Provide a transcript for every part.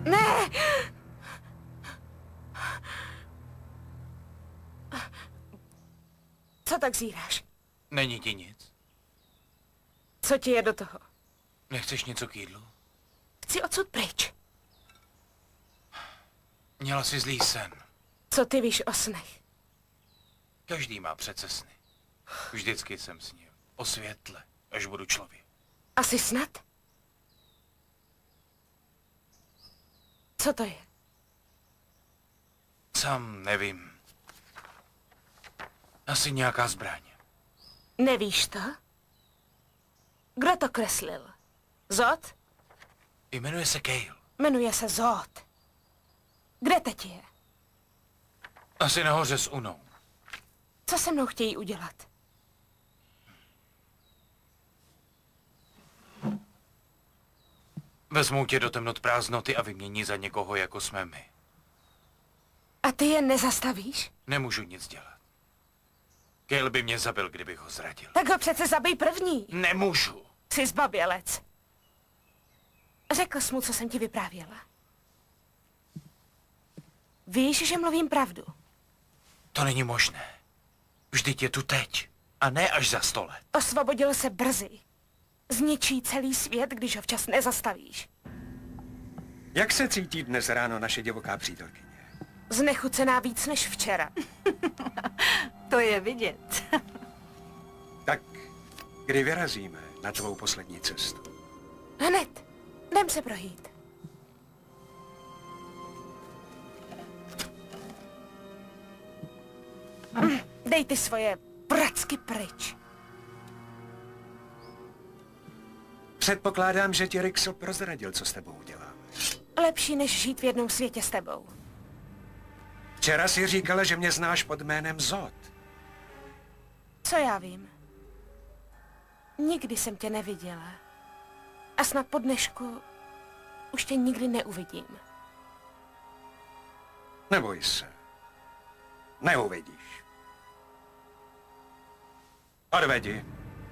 Ne! Co tak zíráš? Není ti nic? Co ti je do toho? Nechceš něco k jídlu? Chci odsud pryč. Měla jsi zlý sen. Co ty víš o snech? Každý má přece sny. Vždycky jsem snil. O světle, až budu člověk. Asi snad? Co to je? Sám nevím. Asi nějaká zbraň. Nevíš to? Kdo to kreslil? Zod? Jmenuje se Cale. Jmenuje se Zod. Kde teď je? Asi nahoře s Unou. Co se mnou chtějí udělat? Vezmou tě do temnot prázdnoty a vymění za někoho, jako jsme my. A ty je nezastavíš? Nemůžu nic dělat. Cale by mě zabil, kdybych ho zradil. Tak ho přece zabij první. Nemůžu. Jsi zbabělec. Řekl jsi mu, co jsem ti vyprávěla. Víš, že mluvím pravdu. To není možné. Vždyť je tu teď. A ne až za 100 let. Osvobodil se brzy. Zničí celý svět, když ho včas nezastavíš. Jak se cítí dnes ráno naše divoká přítelkyně? Znechucená víc než včera. To je vidět. Tak, kdy vyrazíme na tvou poslední cestu? Hned. Jdem se projít. Dej ty svoje pracky pryč. Předpokládám, že ti Rixl prozradil, co s tebou udělá. Lepší, než žít v jednom světě s tebou. Včera si říkala, že mě znáš pod jménem Zod. Co já vím? Nikdy jsem tě neviděla. A snad po dnešku už tě nikdy neuvidím. Neboj se. Neuvidíš. Odvedi.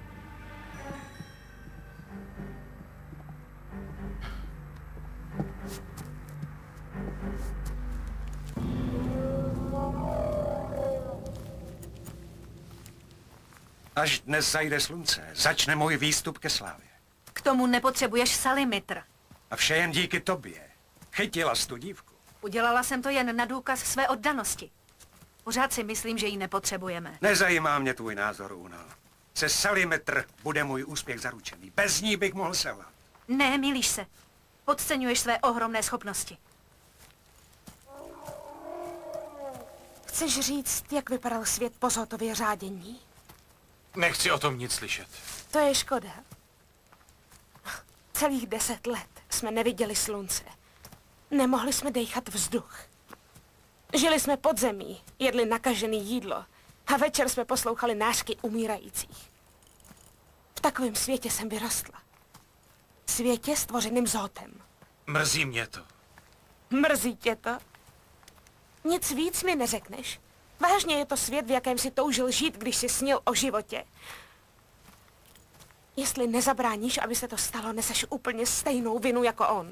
Až dnes zajde slunce, začne můj výstup ke slávě. K tomu nepotřebuješ salimitr. A vše jen díky tobě. Chytila jsi tu dívku. Udělala jsem to jen na důkaz své oddanosti. Pořád si myslím, že ji nepotřebujeme. Nezajímá mě tvůj názor, Uno. Se Salimetr bude můj úspěch zaručený. Bez ní bych mohl selhat. Ne, milíš se. Podceňuješ své ohromné schopnosti. Chceš říct, jak vypadal svět po Zotově řádění? Nechci o tom nic slyšet. To je škoda. Celých 10 let jsme neviděli slunce. Nemohli jsme dejchat vzduch. Žili jsme pod zemí, jedli nakažený jídlo a večer jsme poslouchali nářky umírajících. V takovém světě jsem vyrostla. Světě stvořeným Zotem. Mrzí mě to. Mrzí tě to? Nic víc mi neřekneš. Vážně je to svět, v jakém si toužil žít, když si snil o životě. Jestli nezabráníš, aby se to stalo, neseš úplně stejnou vinu jako on.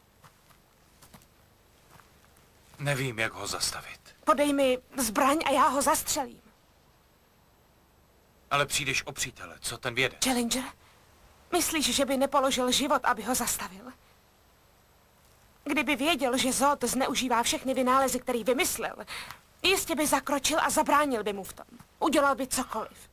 Nevím, jak ho zastavit. Podej mi zbraň a já ho zastřelím. Ale přijdeš o přítele, co ten vědec? Challenger, myslíš, že by nepoložil život, aby ho zastavil? Kdyby věděl, že Zod zneužívá všechny vynálezy, který vymyslel, jistě by zakročil a zabránil by mu v tom. Udělal by cokoliv.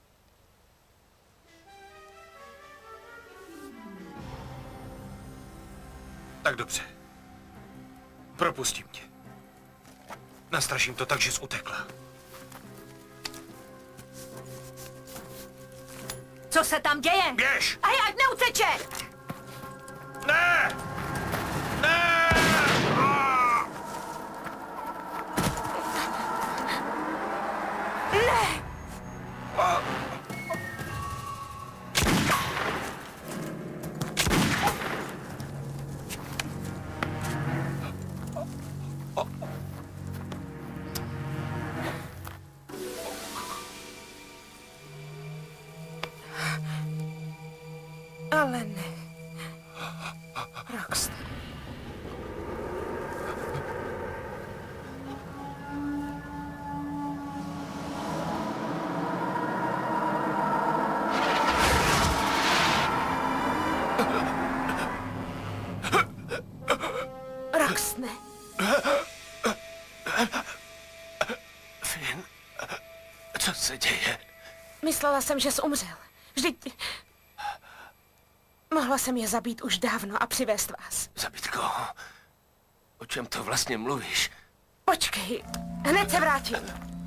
Tak dobře. Propustím tě. Nastraším to tak, že jsi utekla. Co se tam děje? Běž! A ať neuteče! Ne! Ne! Ne! Ale ne. Rockstar. špatné? Finn, co se děje? Myslela jsem, že jsi umřel. Vždyť... Mohla jsem je zabít už dávno a přivést vás. Zabít koho? O čem to vlastně mluvíš? Počkej, hned se vrátím.